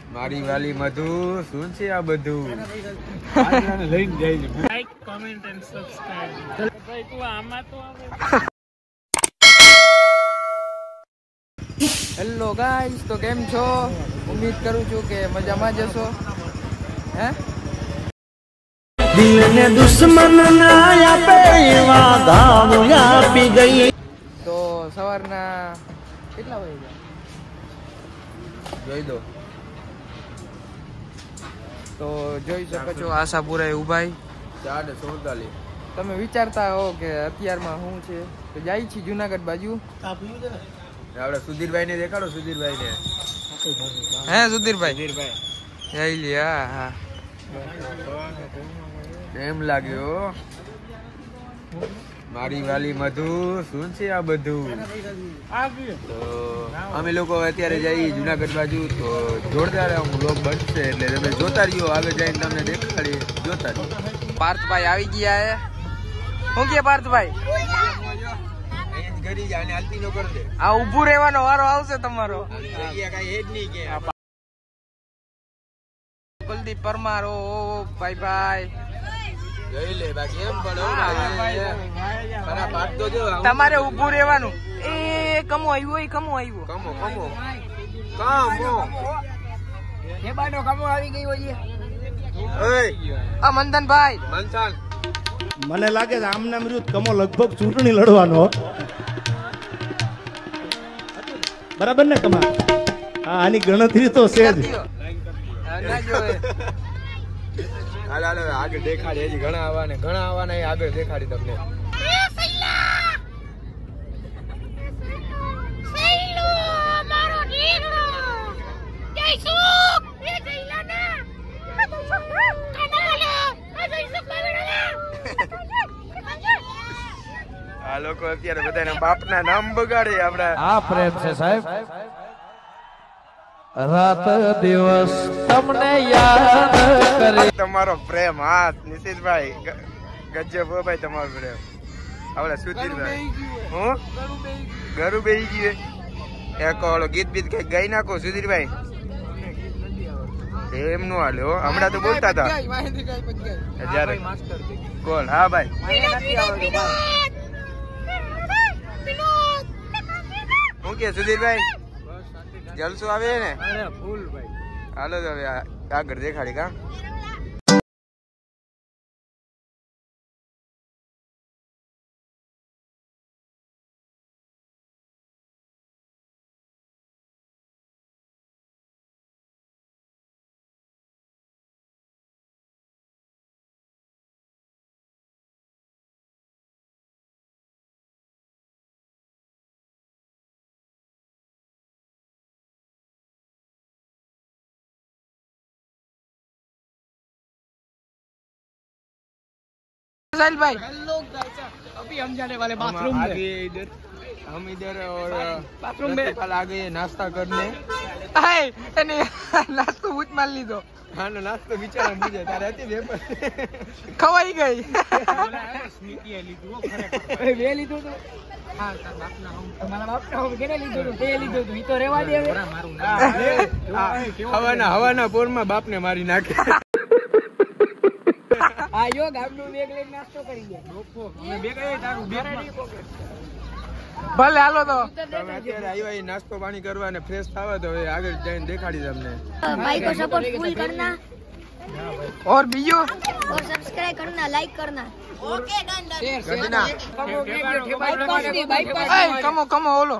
મારી વાલી મધુ શું છે આ બધું લઈને જાય છે. Like comment and subscribe. ભાઈ તું આમાં તો આવે. હેલો ગાઈસ, તો કેમ છો? ઉમ્મીદ કરું છું કે મજામાં જ હશો. હે દિલને દુશ્મન ના આપે એવા ઘાવ આપી ગઈ. તો સવારના કેટલા વાગ્યા જોઈ દો. તો જોઈ શકો છો આશાપુરા ઉભાઈ 4:47. તમે વિચારતા હો કે અત્યારમાં શું છે, તો જાય છે જુનાગઢ બાજુ. આપણે સુધીરભાઈ ને દેખાડો. સુધીરભાઈ ને હે સુધીરભાઈ જઈ લે. હા હા એમ લાગ્યો મારી વાલી મધુ શું છે આ બધું. તો અમે લોકો અત્યારે જઈએ જુનાગઢ બાજુ. તો જોરદાર વ્લોગ બનશે એટલે તમે જોતા રહ્યો. આગળ જઈને તમને દેખાડીએ. જોતા રહ્યો. પાર્થભાઈ આવી ગયા હે. શું કે પાર્થભાઈ? ઘરી જાય હાલતી નો કરી દે. આ ઊભું રહેવાનો વારો આવશે તમારો. જગ્યા કઈ હેડ નહીં કે. કુલદીપ પરમાર. ઓ ભાઈ ભાઈ જોઈ લે બાકી એમ પડો. તમારે ઊભું રહેવાનું. એ કમો આવ્યો. એ કમો આવ્યો. કમો કમો એ બાનો કમો આવી ગયો છે. ઓય આ મંથનભાઈ મનસાન. મને લાગે છે આમને મૃત કમો લગભગ ચૂંટણી લડવાનો. બરાબર ને કમા? હા, આની ગણતરી તો છે જ. હાલ હાલ આગળ દેખાડી. હજી ઘણા આવવાના આગળ દેખાડી તમને. આ લોકો અત્યારે બધાના બાપના નામ બગાડે. આપડા આ પ્રેમ છે સાહેબ. રાત દિવસ તમને યાદ કરે. તમારો પ્રેમ. હા નિશિતભાઈ ગજબ હો ભાઈ તમારો પ્રેમ. આપડે સુધીરભાઈ હું ગરુ બેહી ગયું. એક ઓલો ગીત બીત કઈ ગાઈ નાખો સુધીરભાઈ. એમ નો હાલે હો. હમણાં તો બોલતા હતા જયારે. કોણ? હા ભાઈ શું કે સુધીરભાઈ? જલસો આવે ને? હાલો તો હવે આગળ દેખાડી. કા भाई हेलो गाइस, अभी हम जाने वाले बाथरूम में. हम इधर और बाथरूम में कल आ गए नाश्ता करने. हाय એને નાસ્તો ઉચ માર લીધો. હા નાસ્તો વિચાર મુજે તારે હતી વેપર ખવાઈ ગઈ. સ્મીટીએ લીધું હો ખરેખર. એ વે લીધું તો. હા તાર બાપના હું તમારા બાપના હું કેને લીધું તો? તે લીધું તો. ઈ તો રેવા દે હવે. મારું હવાના પોરમાં બાપને મારી નાખે. આ યો ગામનું બેગ લઈને નાસ્તો કરી ગયા. ડોફો અમે બે ગયે તારું બે ભલે હાલો તો. તમે અત્યારે આવ્યા એ નાસ્તો પાણી કરવા અને ફ્રેશ થવા. તો હવે આગળ જઈને દેખાડી તમને. भाई को सपोर्ट फुल करना और बीजो और सब्सक्राइब करना, लाइक करना. Okay done done. ગંજના કમો કમો ઓલો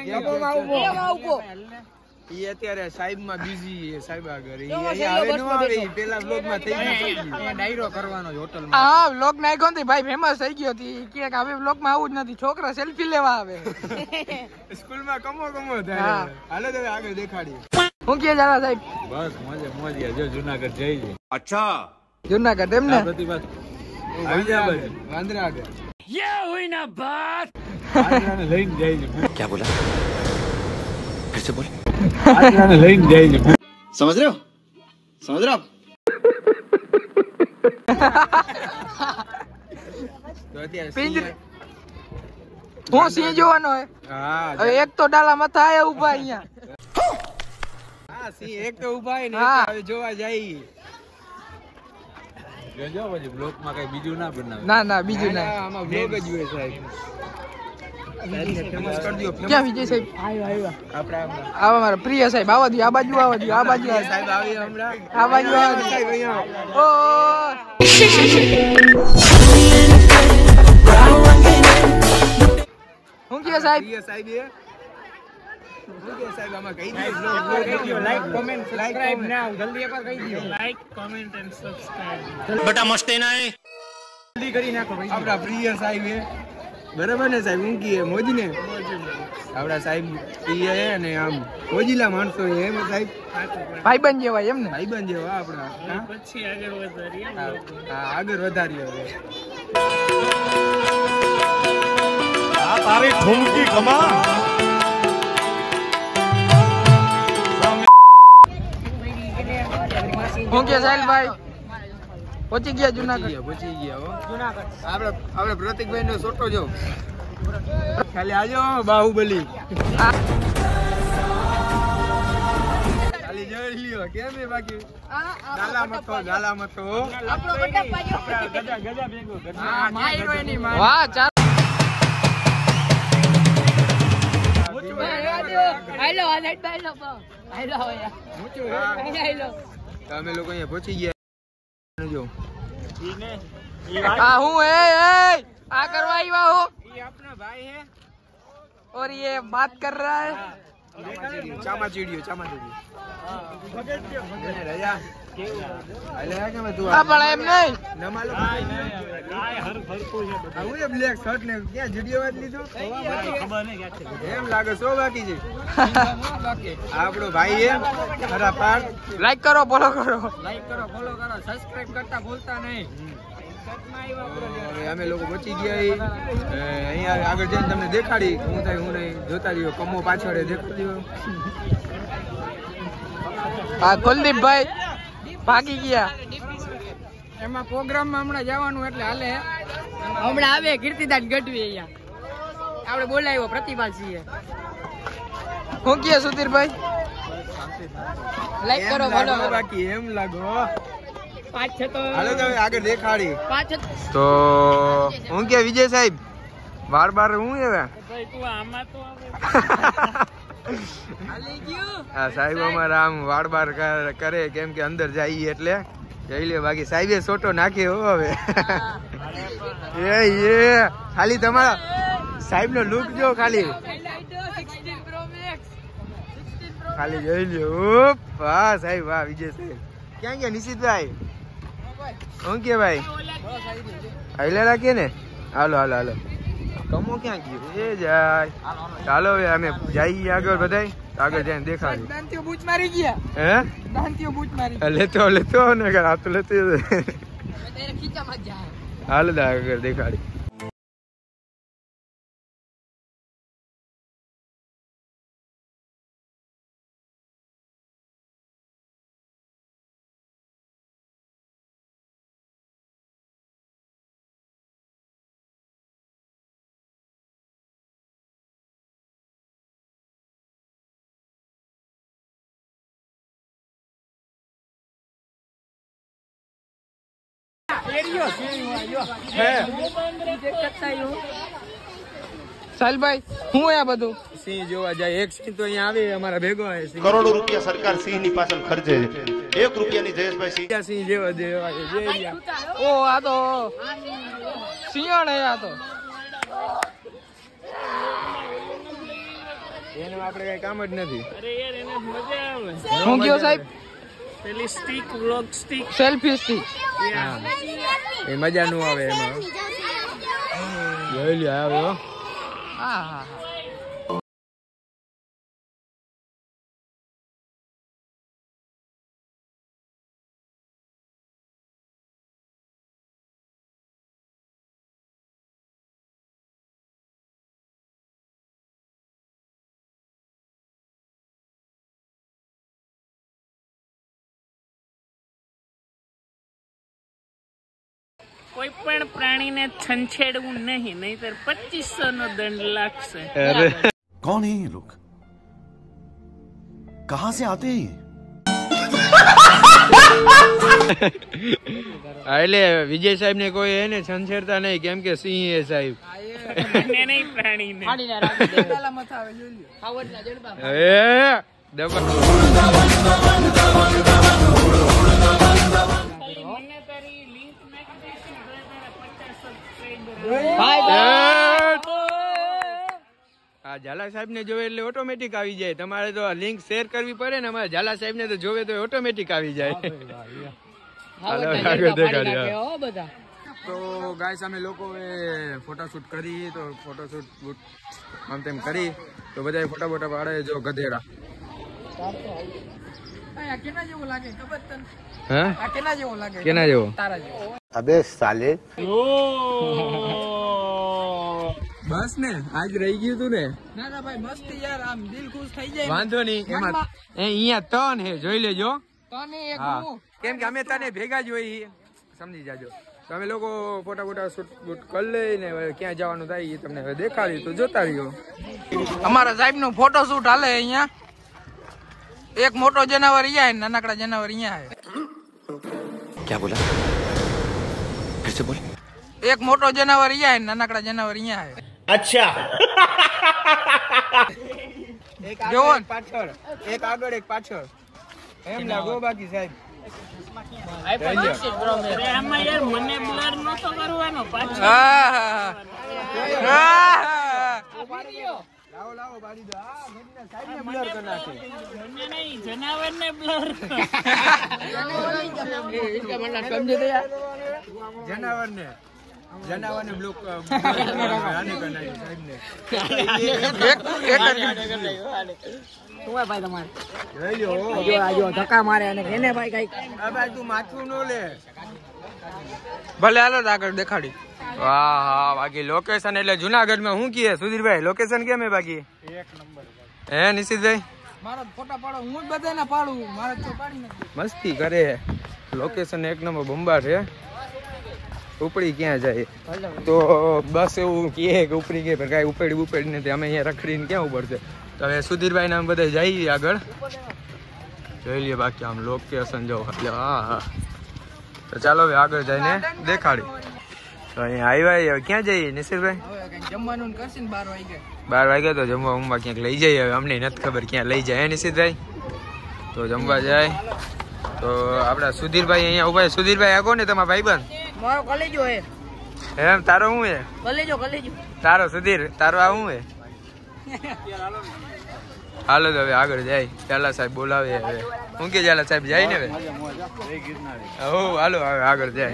ઈ અત્યારે સાહેબ માં બીઝી છે. સાહેબ આગળ ઈ અહીંયા હવે નો આવે. ઈ પેલા વ્લોગ માં થઈ ગયું. અહીંયા ડાયરો કરવાનો હોટલ માં. હા વ્લોગ નાખ્યો ને ભાઈ ફેમસ થઈ ગયો હતી. કે હવે વ્લોગ માં આવું જ નથી. છોકરા સેલ્ફી લેવા આવે. સ્કૂલ માં કમો થાય. હાલો તો હવે આગળ દેખાડીએ. હું કે જારા સાહેબ? બસ મોજે મોજે જો જુનાગઢ જઈ છે. અચ્છા જુનાગઢ એમ ને? વાંદરા આગળ ये हुई ना बात. આને લઈને જાય છે. क्या बोला? फिर से बोल. આને લઈને જાય છે. समझ रहे हो? समझ रहे हो? તો અત્યારે પિંજરે હું સિંહ જોવાનો હે. હા હવે એક તો ડાલા માથા આયા ઉભા અહીંયા. હા સિંહ એક તો ઊભા હે ને હા. હવે જોવા જાય જોજો પછી બ્લોક માં કઈ બીજું ના બનાવે ના બીજું ના. આમાં બ્લોગ જ હોય સાહેબ ફેમસ કરી દો ક્યાં વિજય સાહેબ? આપણે આવા મારા પ્રિય સાહેબ આવા દો, આ બાજુ આવા દો, આ બાજુ આવા દો. સાહેબ આવી હમણાં આ બાજુ આવા દો. સાહેબ અહીંયા ઓ હું કે સાહેબ? પ્રિય સાહેબ એ શું કે સાહેબ આમાં કહી દો લાઈક કોમેન્ટ સબસ્ક્રાઇબ નાઉ જલ્દી એકવાર કહી દો લાઈક કોમેન્ટ એન્ડ સબસ્ક્રાઇબ बेटा मस्ती नहीं જલ્દી કરી નાખો ભાઈ આપણા પ્રિય સાહેબ એ બરાબર ને સાહેબ ઊંઘી હે મોજી ને આપણા સાહેબ પ્રિય હે ને આમ મોજીલા માણસો હે એમ સાહેબ ભાઈબંધ જેવા એમ ને? ભાઈબંધ જેવા આપણા હા? પછી આગળ વધારીએ હા આગળ વધારીએ હવે आ तारी ठुमकी कमा હું કે સાહેલભાઈ પહોંચી ગયા જુનાગઢ? પહોંચી ગયા હો આપણે પ્રતિકભાઈ નો છોટો જો ખાલી આજો બાહુબલી ખાલી જોઈ લ્યો કેમ એ બાકી ગાલા મતો આપણો ગડપ બાજુ ગજા ભેગો હા માયરો એની માં. વાહ ચાલ હાલો હાલેટ બાયલો હાલો હા. તો અમે લોકો અહીંયા પહોંચી ગયા જો આ હું એ આ કરવા આવ્યા હો ये अपना भाई है और ये बात कर रहा है. ચામાચીડિયો રજા અલે કે મે તું આ પણ એમ નહીં. નમાલો काय हर भर को है આવું એ બ્લેક શર્ટ ને ક્યાં જીડિયો વાત લીધો खबर नहीं क्या એમ લાગે સો બાકી છે આપણો ભાઈ એમ ખરા પાડ લાઈક કરો, ફોલો કરો. लाइक करो फॉलो करो सब्सक्राइब करता भूलता नहीं હવે અમે લોકો પહોંચી ગયા અહીંયા આગળ જઈને તમને દેખાડી હું થાય હું નહીં જોતા રહ્યો કમો પાછળ દેખાડી આ કુલદીપભાઈ ભાગી ગયા. એમાં પ્રોગ્રામ માં હમણાં જવાનું એટલે હાલે હમણાં આવે કીર્તિદાન ગઢવી અહીંયા આપણે બોલાવ્યો પ્રતિભાસિંહ. હું કે સુધીરભાઈ લાઈક કરો, ફોલો કરો. બાકી એમ લાગો पाँच छह तो હાલો તો હવે આગળ દેખાડી પાંચ તો હું કે વિજય સાહેબ બાર હું હવે भाई तू आमा तो હાલી ગયું. હા સાહેબ અમારા આમ વાળ બાર કરે કેમ કે અંદર જઈએ એટલે જઈ લે બાકી સાહેબે સોટો નાખ્યો હો હવે એ ખાલી તમારા સાહેબ નો લુક જો ખાલી ખાલી જોઈ લ્યો વાહ સાહેબ વાહ વિજય સાહેબ ક્યાં ગયા નિશિતભાઈ શું કે ભાઈ હાલે રાખીએ ને હાલો કમો ક્યાં ગયો એ જાય ચાલો હવે અમે જઈએ આગળ બધાય આગળ જઈને દેખાડ્યું દાંતીઓ બૂચ મારી ગયા. હે દાંતીઓ બૂચ મારી લેતો ને આ તો લેતો ત્યારે ખીચામાં જાય. હાલ આગળ દેખાડી સાલભાઈ હું આ બધું સિંહ જોવા જાય એક સિંહ તો અહીંયા આવે અમારા ભેગો આવે સિંહ करोड़ों रुपया सरकार सिंह ની પાછળ ખર્ચે છે 1 રૂપિયાની જયેશભાઈ સિંહ બીજા સિંહ જેવા જે રહ્યા. ઓ આ તો સિંહણ હે આ તો. એનું આપણે કઈ કામ જ નથી अरे यार इन्हें मजा आवे હું ગયો સાહેબ पहली stick vlog stick selfie stick. એ મજા નું આવે એમાં જોઈ લ્યો આવે હો હા હા કોઈ પણ પ્રાણીને છંછેડવું નહીં નહીતર 2500 નો દંડ લાગશે कौन है ये लोग कहां से आते हैं ये હા, એટલે વિજય સાહેબ ને કોઈ એને છંછેડતા નહીં, કેમ કે સિંહ એ સાહેબ ઝાલા સાહેબ ને જોવે એટલે ઓટોમેટિક આવી જાય. તમારે તો લિંક શેર કરવી પડે ને, અમારે ઝાલા સાહેબ ને તો જોવે તો ઓટોમેટિક આવી જાય. તો ગાઈસ અમે લોકોએ ફોટોશૂટ કરી, તો ફોટોશૂટ આમ તેમ કરી, તો બધા ફોટા ફોટા પાડે. જો ગધેડા કેના જેવો લાગે ખબર તને? હા, કેના જેવો લાગે? કેના જેવો? તારા જેવો. अबे साले બસ ને આજ રહી ગયું તું ને. ના ના ભાઈ મસ્તી યાર, આમ દિલ ખુશ થઈ જાય. વાંધો નહીં, એમાં અહીંયા તન હે, જોઈ લેજો. તને એક હા, હું કેમ કે અમે તને ભેગા જ હોય, સમજી જાજો. તો અમે લોકો ફોટા ફોટા શૂટ કરી લઈને ક્યાં જવાનું થાય એ તમને હવે દેખાડી, તો જોતા રહ્યો. અમારા સાહેબ નું ફોટો શૂટ હાલે અહીંયા. એક મોટો જનાવર અહીંયા હે, નાનકડા જનાવર અહીંયા હે. क्या बोला फिर से बोल એક મોટો જનાવર અહીંયા હે, નાનકડા જનાવર અહીંયા હે. अच्छा એક જોવો ને. પાછળ, એક આગળ એક પાછળ, એમ લાગો. બાકી સાહેબ હા હા લાવો લાવો બાળી દો. આ ઘડીને સાહેબને બ્લર કરી નાખે. જનાવરને બ્લોક આને કરી નાખે સાહેબને. લઈ લ્યો. ધક્કા મારે અને એને ભાઈ કઈ આ ભાઈ તું માથું નો લે. ભલે હાલો તો આગળ દેખાડી. વાહ હા, બાકી લોકેશન એટલે જુનાગઢ માં શું કીએ સુધીરભાઈ? લોકેશન કેમ હે બાકી? એક નંબર. હે નિશિતભાઈ? મારો ફોટા પાડો, હું જ બધાને પાડું, મારે તો પાડી નાખી. મસ્તી કરે. લોકેશન એક નંબર બંબાર છે. ઉપડી ક્યાં જાય? તો બસ એવું કહે કે ઉપડી ગઈ, પણ કાંઈ ઉપડી નથી. અમે અહીંયા રખડીને ક્યાં ઉપડશે? તો હવે સુધીરભાઈ ને અમે બધા જઈએ આગળ, જોઈ લઈએ. બાકી આમ લોકેશન જો. હા હા, તો ચાલો હવે આગળ જઈને દેખાડી. તો અહીંયા આવ્યા, હવે ક્યાં જઈએ નિશિતભાઈ? હવે કઈ જમવાનું કરશે ને 12 વાગે. 12 વાગે તો જમવા ક્યાંક લઈ જઈએ. હવે અમને નથી ખબર ક્યાં લઈ જાય નિશિતભાઈ. તો જમવા જાય. તો આપડા સુધીરભાઈ અહીંયા ઉભા. સુધીરભાઈ આગો ને તમારા ભાઈબંધ? મારો કલેજો હે. એમ તારો શું હે? કલેજો તારો સુધીર, તારો આ શું હે? હાલો તો હવે આગળ જાય. ઝાલા સાહેબ બોલાવે હવે. હું કે ઝાલા સાહેબ જાય ને હવે? હો હાલો હવે આગળ જાય.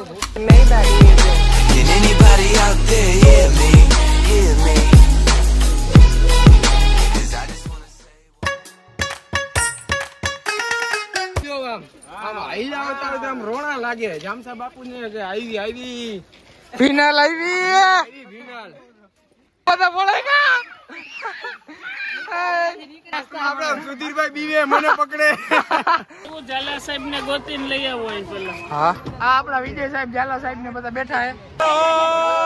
રોણા લાગે. જામસા બાપુ ને આવી ફિનાલ આવી. ફિનાલ. બધા બોલાય આપડા સુધીરભાઈ બીવે મને પકડે. ઝાલા સાહેબ ને ગોતીને લઈ આવો પેલા. હા, આ આપડા વિજય સાહેબ, ઝાલા સાહેબ ને બધા બેઠા હે.